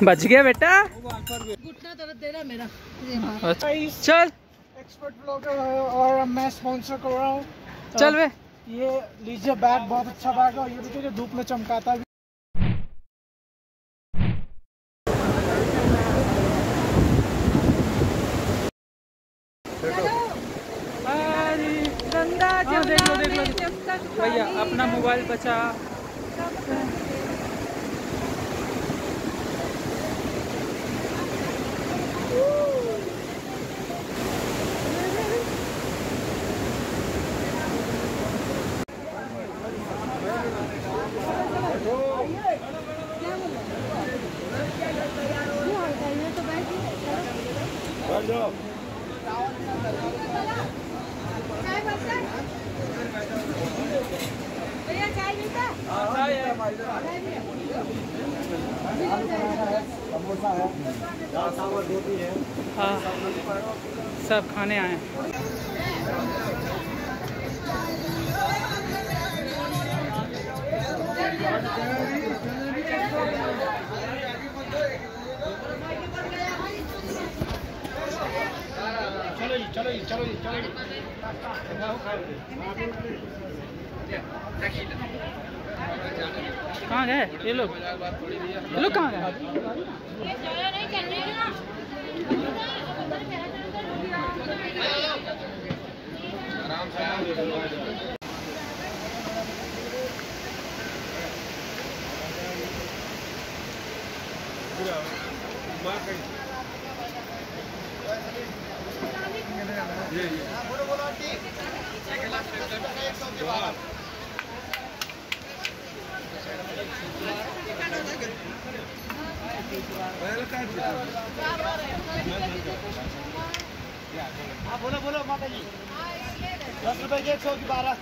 बच गया बेटा। घुटना दर्द दे रहा मेरा। चल एक्सपर्ट ब्लॉगर और मैं स्पॉन्सर कर रहा हूँ। चल वे। ये लीजिए बैग, बहुत अच्छा बैग है और ये देखिए धूप में चमकाता भी। देख लो भैया, अपना मोबाइल बचा। हाँ, सब खाने आए। चलो कहाँ गए ये लोग? कहाँ गए? बोलो माता जी, 10 रुपए के 100 की 12।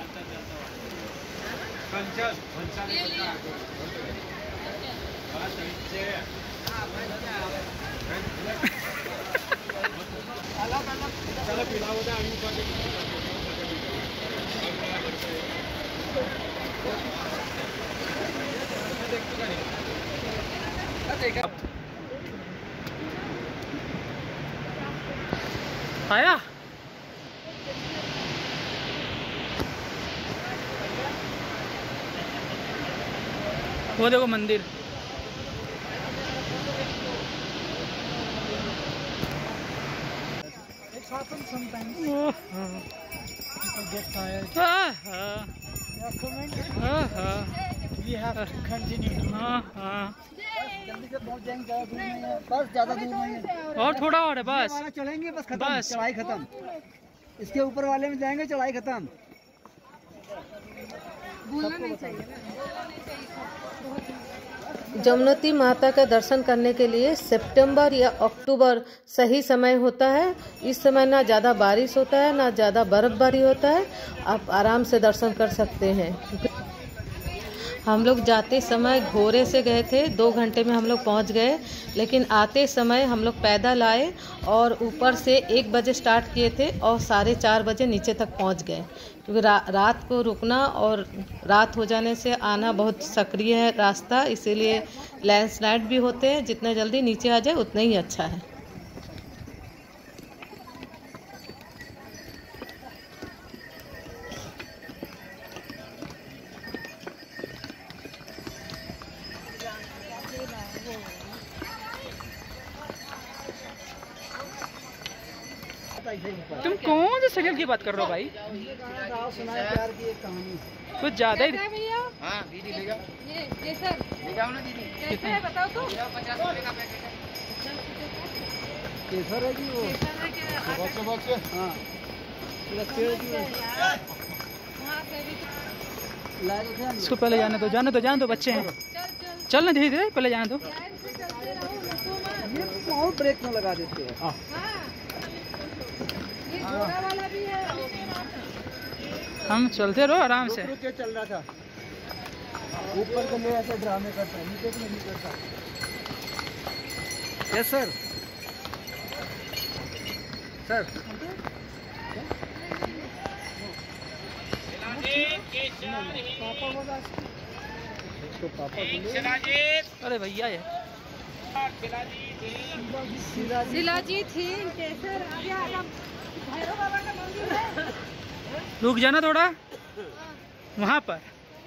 चलो पिला होता आया वो देखो मंदिर। sometimes people get tired. We have to continue. जल्दी से पहुंच जाएंगे, ज़्यादा दूर नहीं है, बस ज़्यादा दूर नहीं है, और थोड़ा और है बस। चढ़ेंगे बस, खत्म, चढ़ाई खत्म। इसके ऊपर वाले में जाएंगे, चढ़ाई खत्म। जमुनोती माता का दर्शन करने के लिए सितंबर या अक्टूबर सही समय होता है। इस समय ना ज़्यादा बारिश होता है ना ज़्यादा बर्फबारी होता है, आप आराम से दर्शन कर सकते हैं। हम लोग जाते समय घोड़े से गए थे, 2 घंटे में हम लोग पहुंच गए, लेकिन आते समय हम लोग पैदल आए और ऊपर से 1 बजे स्टार्ट किए थे और 4:30 बजे नीचे तक पहुंच गए, क्योंकि रात को रुकना और रात हो जाने से आना बहुत सक्रिय है रास्ता, इसीलिए लैंडस्लाइड भी होते हैं। जितना जल्दी नीचे आ जाए उतना ही अच्छा है। तुम कौन से सीरियल की बात कर रहे हो भाई? प्यार की एक कहानी कुछ ज्यादा ही। हाँ दीदी ले जाओ, ये सर ले जाओ ना दीदी। कैसे है बताओ तो? 50 रुपए का पैकेट है। केसर है जी, वो बॉक्स हाँ इसको पहले जाने दो बच्चे हैं। चल ना धीरे धीरे, पहले जाने दो। बहुत ब्रेक में लगा देते हैं। वाला भी है। हम चलते रहो आराम से। रुक के चल रहा था, ऊपर के लिए ऐसे ड्रामे करता है, नीचे के लिए नहीं करता। यस सर, सर अरे भैया ये शिलाजीत थी केसर भैरव बाबा का मंदिर है। रुक जाना थोड़ा वहाँ पर।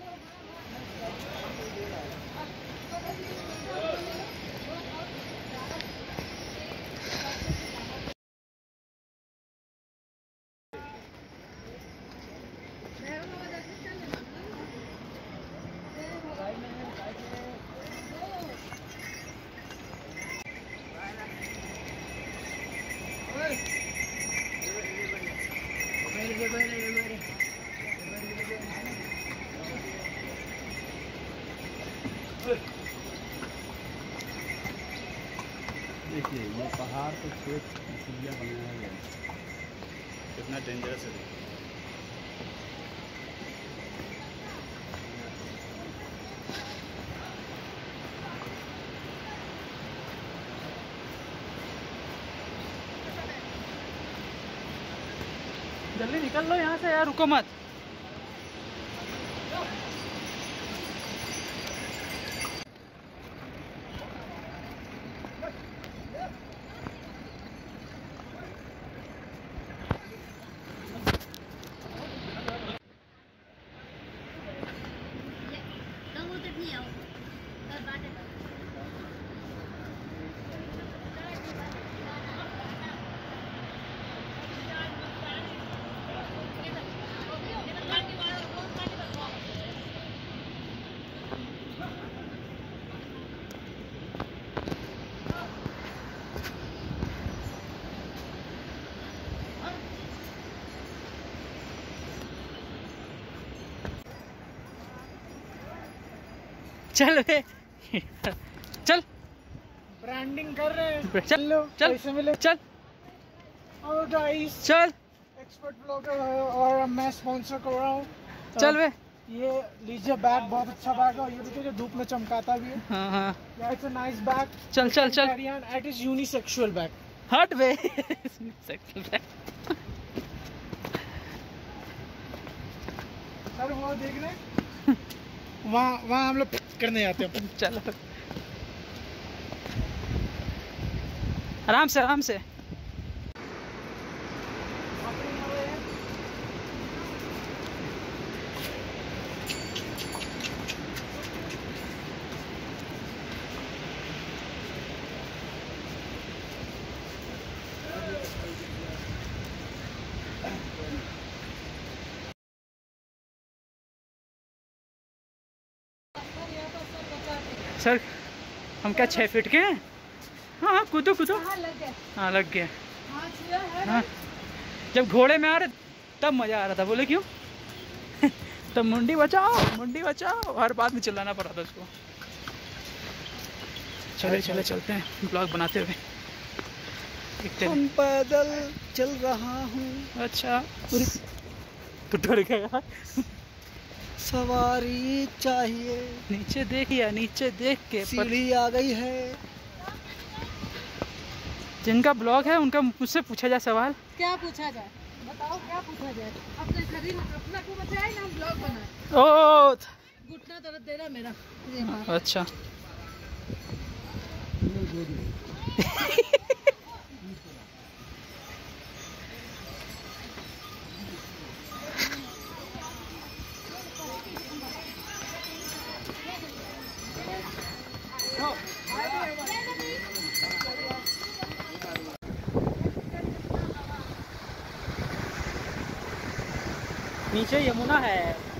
देखिए ये पहाड़ पे खेत इसीलिए बनाया गया है। कितना डेंजरस है। जल्दी निकल लो यहाँ से यार, रुको मत। चल बे चल, ब्रांडिंग कर रहे हैं। चल चल पैसे मिले। चल और गाइस चल एक्सपर्ट ब्लॉगर और मैं स्पॉन्सर कर रहा हूँ। चल बे। ये लीजिए बैग, बहुत अच्छा बैग है। ये देखिए धूप में चमकाता भी है। हाँ हाँ इट्स अ नाइस बैग। चल चल चल। It is unisexual bag. हट बे। सर वो देख रहे हैं वहाँ हम लोग करने जाते हैं। चलो आराम से आराम से। सर हम क्या 6 फीट के हैं? हाँ हाँ कूदो कूदो। हाँ लग गया। हाँ जब घोड़े में आ रहे तब मज़ा आ रहा था, बोले क्यों? तब मुंडी बचाओ हर बात में चिल्लाना पड़ा था उसको। चले चले चलते हैं ब्लॉग बनाते हुए। हम पैदल चल रहा हूँ। अच्छा तो डर गया। सवारी चाहिए। नीचे देखिए, नीचे देख के सीढ़ी आ गई है। जिनका ब्लॉग है उनका मुझसे पूछा जाए सवाल। क्या पूछा जाए बताओ, क्या पूछा जाए? अपने शरीर अपना को बचाए ना, हम ब्लॉग बनाए। ओ घुटना दर्द दे रहा मेरा। अच्छा नीचे यमुना है।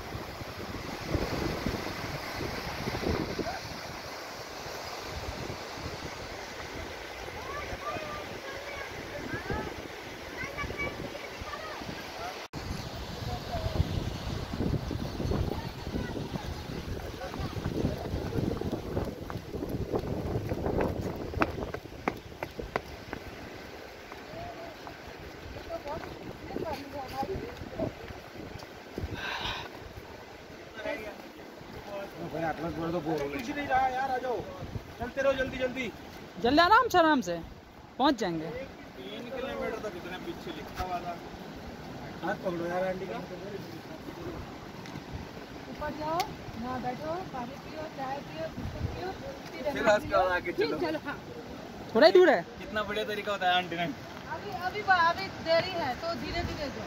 कुछ नहीं रहा यार, आ जाओ चलते रहो जल्दी जल्दी जल्दी आराम से पहुंच जाएंगे। 3 किलोमीटर तक इतने पीछे लिखा हुआ था। हाथ पकड़ो यार आंटी का। ऊपर जाओ। हाँ बैठो, पानी पियो, चाय पियो, बिस्कुट पियो, फिर उसके बाद आगे चलो। चलो। हाँ थोड़ा ही दूर है। कितना बढ़िया तरीका होता है आंटी ने। अभी देरी है तो धीरे धीरे जाओ।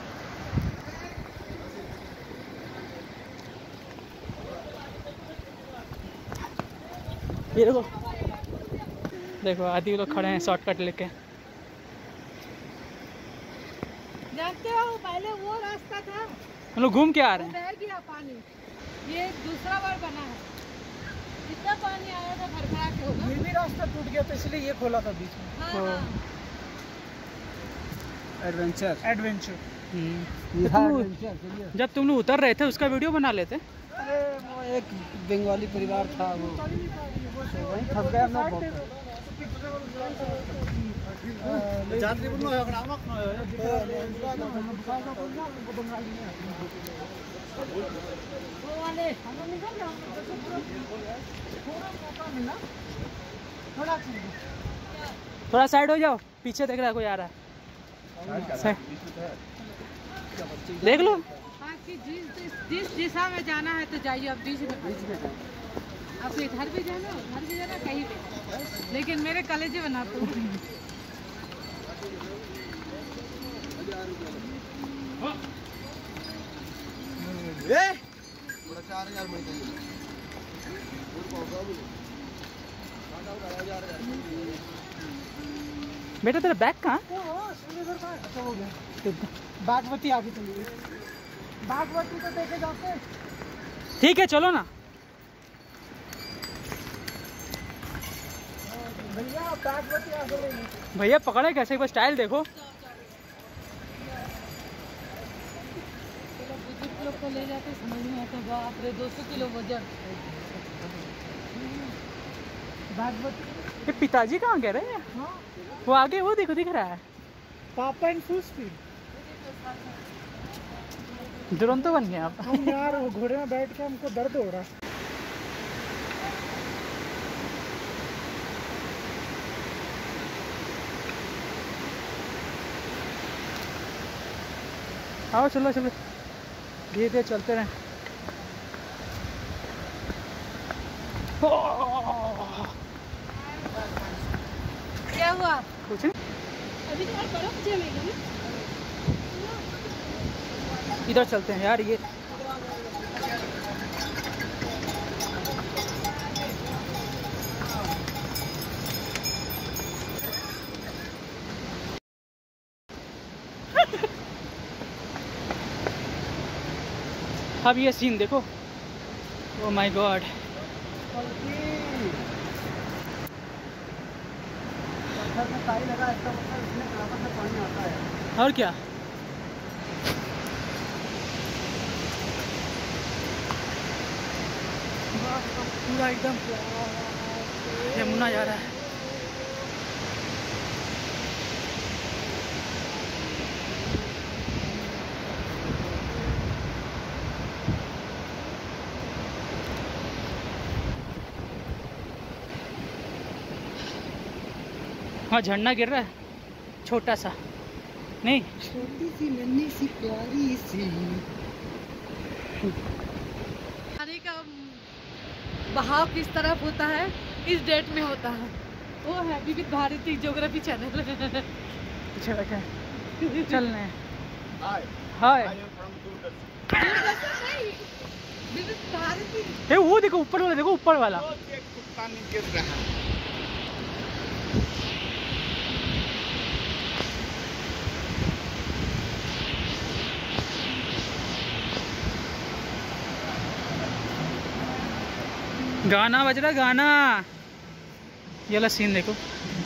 ये देखो, देखो आदि लोग खड़े हैं शॉर्टकट लेके। जानते हो पहले वो रास्ता था, हम लोग घूम के आ रहे हैं। बह गया पानी, ये दूसरा बार बना है। जितना पानी आया था भरभरा के होगा। ये भी रास्ता टूट गया तो इसलिए ये खोला था बीच में। हाँ, हाँ। Adventure adventure. जब तुम लोग उतर रहे थे उसका वीडियो बना लेते। अरे वो एक बंगाली परिवार था, वो वहीं फंस गया हम लोग। थोड़ा साइड हो जाओ, पीछे देख रहा है कोई आ रहा है। देख लो। हाँ कि जिस दिशा में जाना है तो जाइए, अब बीच में आपको इधर भी जाना, उधर भी जाना, कहीं भी, लेकिन मेरे कलेजे बनाते हो। बेटा तेरा बैग कहाँ? बागमती आगे चली गई। बागमती तो देखे जाते। ठीक है चलो ना भैया, बागमती आगे ले ली। भैया। पकड़े कैसे, एक बार स्टाइल देखो। बुजुर्ग लोग को ले जाते समझ नहीं आता। बाप रे, 200 किलो वजन। बागमती। ये पिताजी कहाँ गए रहे हैं? वो आगे, वो देखो दिख रहा है। पापा इन फुल स्पीड। दुरंतो बन गए आप। हम यार वो घोड़े में बैठ के हमको दर्द हो रहा है। आओ चलो चलो, धीरे धीरे चलते रहे। क्या हुआ? कुछ नहीं, अभी तो बर्फ जमेगी ना। इधर चलते हैं यार। ये अब ये सीन देखो। Oh my God. लगा, इसका मतलब इसमें बराबर से पानी आता है। और क्या, पूरा एकदम यमुना जा रहा है। हाँ झरना गिर रहा है, छोटा सा नहीं, छोटी सी नन्ही सी प्यारी सी। पानी का बहाव किस तरफ होता है, इस डेट में होता है। वो है विविध भारती ज्योग्राफी चैनल। पीछे बैठे हैं, चल रहे हैं। हाय विविध भारती। हे वो देखो ऊपर वाला, देखो ऊपर वाला। गाना बज रहा, गाना। ये वाला सीन देखो।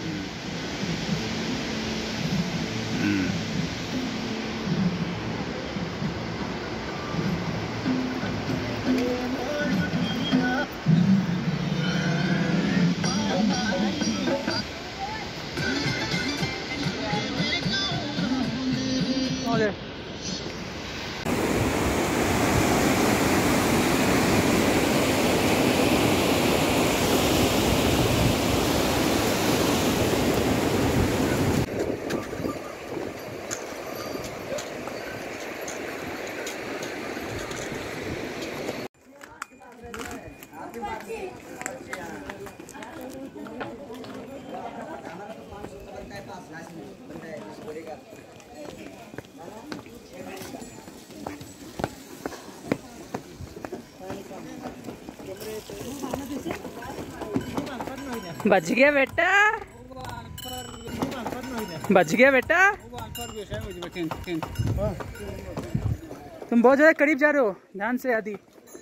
ओके बच गया बेटा, बच गया बेटा। तुम बहुत ज्यादा करीब जा रहे हो, ध्यान से आदि।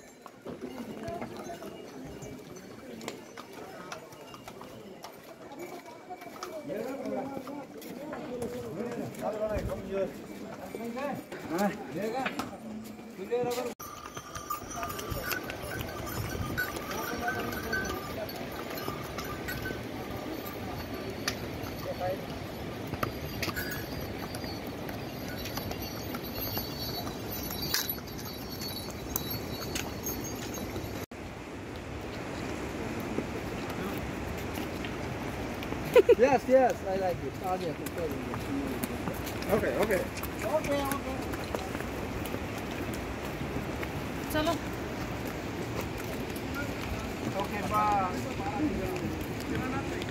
Yes, yes, I like it. Okay, okay. Okay. चलो Okay, bye.